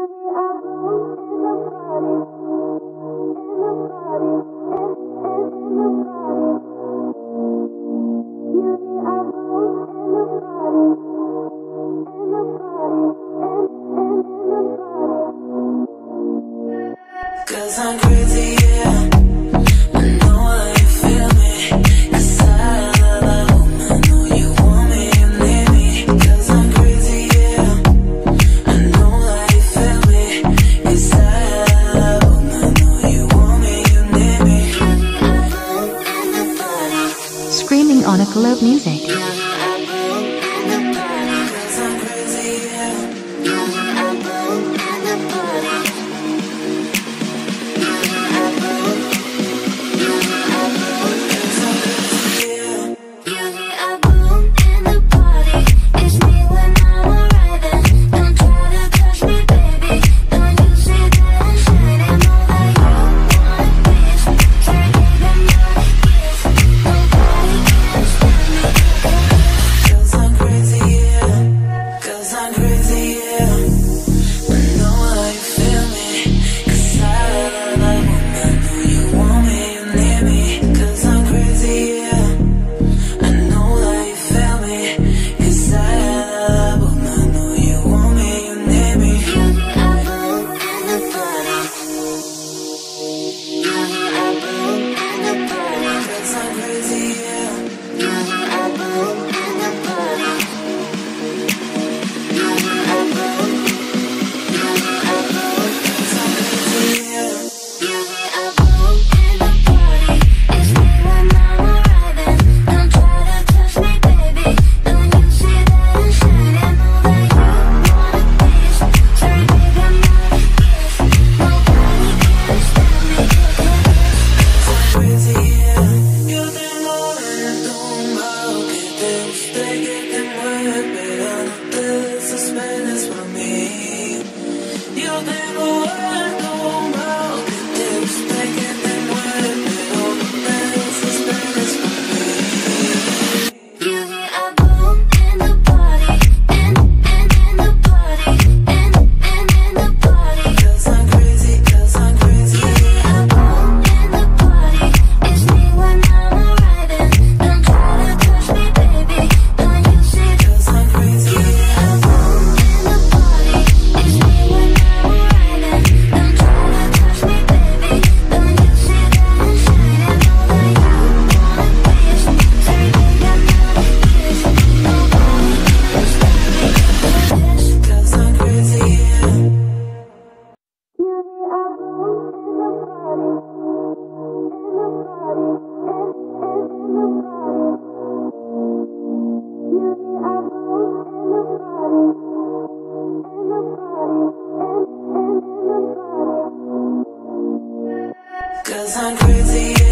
Cause I'm crazy, yeah. I know how you feel me. Cause I love you, I know you want me, you need me. Cause I'm crazy, yeah. I know how you feel me. Cause I love you, I know you want me, you need me. Screaming on a Globe Music. Cause I'm crazy, yeah. Cause I'm crazy, yeah.